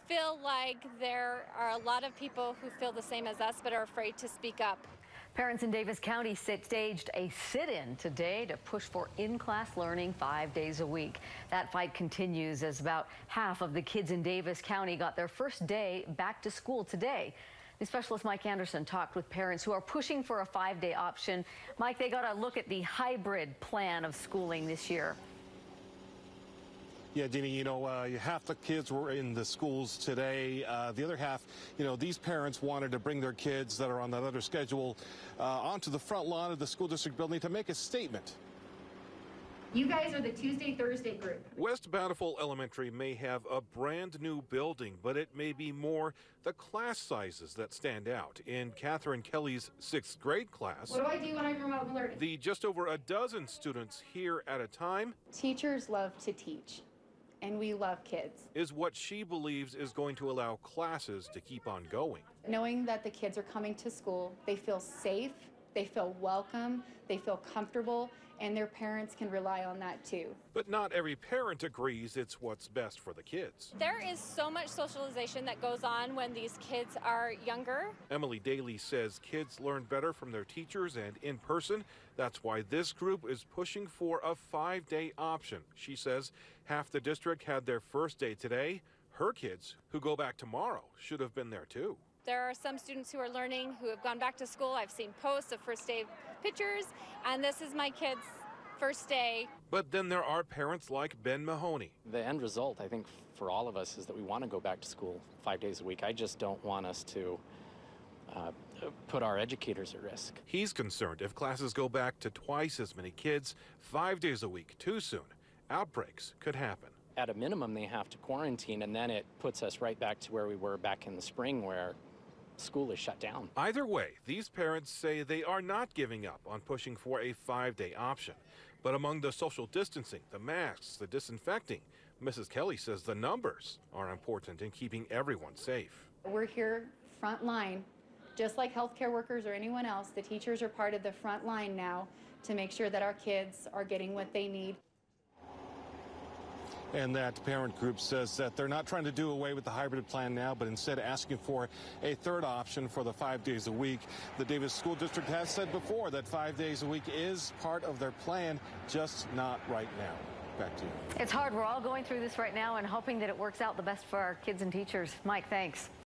feel like there are a lot of people who feel the same as us but are afraid to speak up. Parents in Davis County staged a sit-in today to push for in-class learning 5 days a week. That fight continues as about half of the kids in Davis County got their first day back to school today. The specialist Mike Anderson talked with parents who are pushing for a 5-day option. Mike, they got a look at the hybrid plan of schooling this year. Yeah, Deanie, half the kids were in the schools today. The other half, these parents wanted to bring their kids that are on that other schedule onto the front lawn of the school district building to make a statement. You guys are the Tuesday, Thursday group. West Bountiful Elementary may have a brand new building, but it may be more the class sizes that stand out. In Catherine Kelly's 6th grade class, What do I do when I'm remote learning? the just over a dozen students here at a time Teachers love to teach, and we love kids. is what she believes is going to allow classes to keep on going. Knowing that the kids are coming to school, they feel safe, they feel welcome, they feel comfortable, and their parents can rely on that too. But not every parent agrees it's what's best for the kids. There is so much socialization that goes on when these kids are younger. Emily Daly says kids learn better from their teachers and in person. That's why this group is pushing for a 5-day option. She says half the district had their first day today. Her kids, who go back tomorrow, should have been there too. There are some students who are learning who have gone back to school. I've seen posts of first day pictures, and this is my kid's first day. But then there are parents like Ben Mahoney. The end result, I think, for all of us is that we want to go back to school 5 days a week. I just don't want us to put our educators at risk. He's concerned if classes go back to twice as many kids 5 days a week too soon, outbreaks could happen. At a minimum, they have to quarantine, and then it puts us right back to where we were back in the spring, where school is shut down. Either way, these parents say they are not giving up on pushing for a 5-day option. But among the social distancing, the masks, the disinfecting, Mrs. Kelly says the numbers are important in keeping everyone safe. We're here front line, just like healthcare workers or anyone else. The teachers are part of the front line now to make sure that our kids are getting what they need. And that parent group says that they're not trying to do away with the hybrid plan now, but instead asking for a third option for the 5 days a week. The Davis School District has said before that 5 days a week is part of their plan, just not right now. Back to you. It's hard. We're all going through this right now and hoping that it works out the best for our kids and teachers. Mike, thanks.